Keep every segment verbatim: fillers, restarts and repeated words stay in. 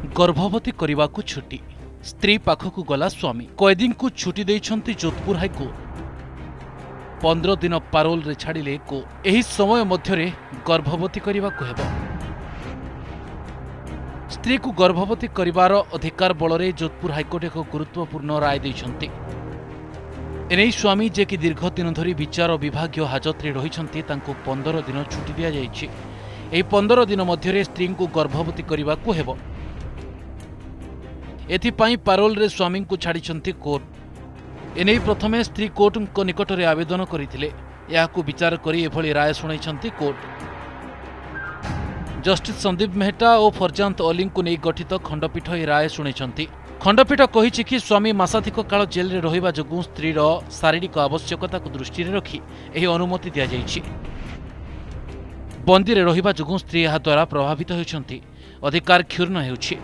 गर्भवती करने को छुट्टी स्त्री पाखक गला स्वामी कैदी को छुट्टी देइछंती जोधपुर हाईकोर्ट पंद्रह दिन पारोल रे छाड़िले कोर्ट एही समय मध्यरे गर्भवती करने को हेबो स्त्री को गर्भवती करिवार अधिकार बल जोधपुर हाईकोर्ट एक गुरुत्वपूर्ण राय देइछंती एने स्वामी जे कि दीर्घ दिन धरी विचार विभाग हाजत रे रहिछंती तांको पंद्रह दिन छुट्टी दिया जायछि एही पंद्रह दिन मध्यरे स्त्री को गर्भवती करने को हेबो एथिपाई पारोल रे स्वामी को छाड़िछंती कोर्ट एने प्रथमे स्त्री कोर्ट को निकट रे आवेदन करथिले याकू विचार करी एभली राय सुनाइछंती कोर्ट जस्टिस संदीप मेहटा और फरजांत अली को नहीं गठित खंडपीठ ए राय शुणाइछंती खंडपीठ कहिछि कि स्वामी मासाधिक काल जेल रे रहिबा जोगु स्त्रीर शारीरिक आवश्यकता को दृष्टि रे रखी एही अनुमति दिया जाइछि बंदी रे रहिबा जोगु स्त्री एहा द्वारा प्रभावित होइछंती अधिकार क्षुर्ण हेउछि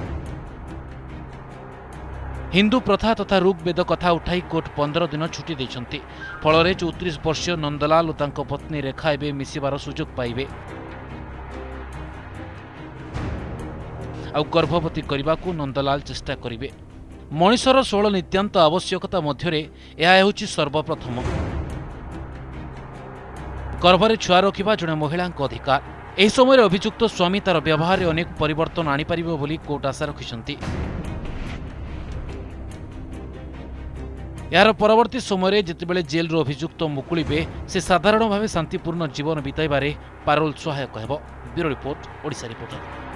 हिंदू प्रथा तथा ऋग्वेद कथा उठाई कोर्ट पंद्रह दिन छुट्टी देइछंती फल चौतीस वर्षीय नंदलाल और तांको पत्नी रेखा एबे मिसिबार सुजोग पाइबे आ गर्भवती करने को नंदलाल चेष्टा करिवे मनिषर षोल नित्यांत आवश्यकता मध्यरे यह हेउछि सर्वप्रथम गर्भरे छुआ रखिबा जड़े महिला अधिकार एही समय अभियुक्त स्वामी तार व्यवहार में अनेक परिवर्तन आनी पारिबो बोली कोर्ट आशा रखिछंती यार परवर्ती समय जितेबाला जेल रो अभियुक्त मुकुलिबे से साधारण भाव शांतिपूर्ण जीवन बिताइबारे पारोल सहायक हेबो। Bureau report Odisha reporter.